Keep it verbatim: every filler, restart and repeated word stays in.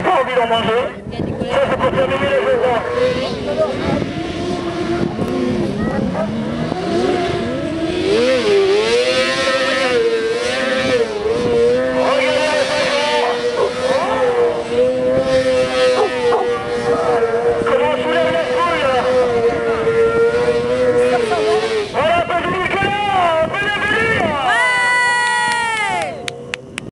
pas envie d'en manger. Ça, c'est pour terminer les jours.